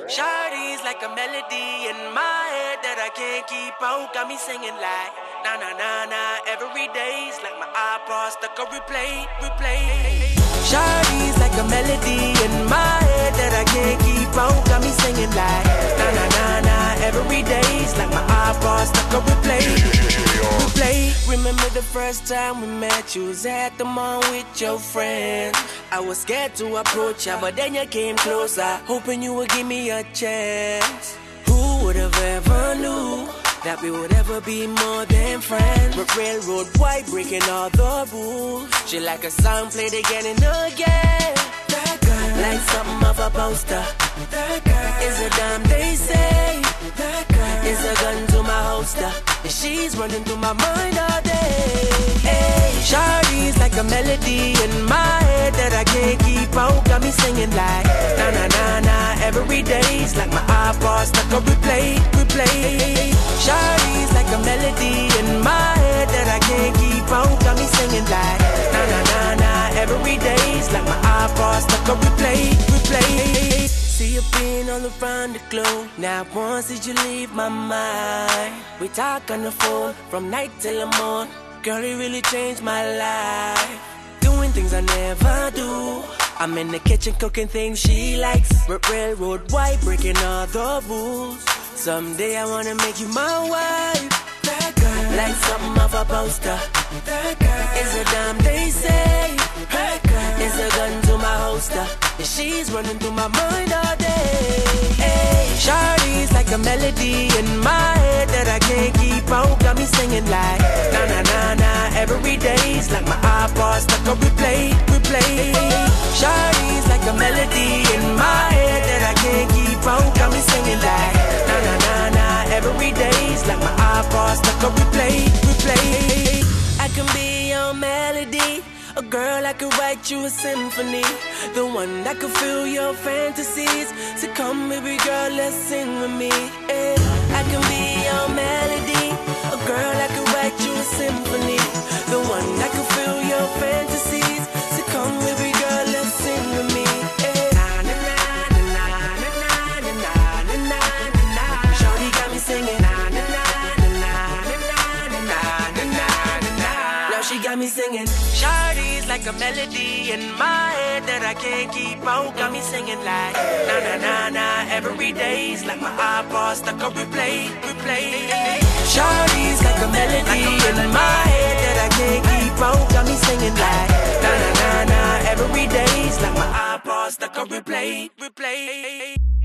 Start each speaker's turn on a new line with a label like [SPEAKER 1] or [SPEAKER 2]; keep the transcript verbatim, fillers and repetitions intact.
[SPEAKER 1] Shawty's like a melody in my head that I can't keep out. Got me singing like na na na na every day's like my iPod stuck on replay, replay. Shawty's like a melody in my head that I can't keep out. Got me singing like na na na na every day's like my iPod stuck on replay, replay. Remember the first time we met? You was at the mall with your friends. I was scared to approach ya, but then you came closer, hoping you would give me a chance. Who would have ever knew that we would ever be more than friends? We're railroad white, breaking all the rules. She like a song played again and again. That girl, like something of a poster. That girl is a dime, they say. That girl is a gun to my holster, and she's running through my mind all day. Hey, Shawty's like a melody in my head that I can't keep out. Got me singing like na na na na every day's like my iPod stuck on replay, replay. Shawty's like a melody in my head that I can't keep out. Got me singing like na na na na every day's like my iPod stuck on replay, replay. See you being all around the globe. Now once did you leave my mind? We talk on the phone from night till the morning. Girl, it really changed my life. Doing things I never do. I'm in the kitchen cooking things she likes. R railroad white, breaking all the rules. Someday I wanna make you my wife. That girl, like something of a poster. That girl is a dime, they say. That girl is a gun to my holster, and she's running through my mind all day. Hey, Shawty's like a melody in my head that I can't keep out. Got me singing like na na na na every day's like my iPod stuck on replay, replay. Shawty's like a melody in my head that I can't keep out. Got me singing like na na na na every day's like my iPod stuck on replay, replay. I can be your melody, a girl I could write you a symphony, the one that could fill your fantasies. So come baby girl, let's sing with me. Yeah. I can be your melody, a girl I could write you a symphony, the one that could fill your fantasies. So come baby girl, let's sing with me. Yeah. Na na na na na na na na na na. Shawty got me singing na na na na na na na na na. Now she got me singing. Shawty's like a melody in my head that I can't keep out. Got me singing like na na na na every day's like my iPod stuck on replay, replay. Shawty's like a melody in my head that I can't keep out. Got me singing like na na na na every day's like my iPod stuck on replay, replay.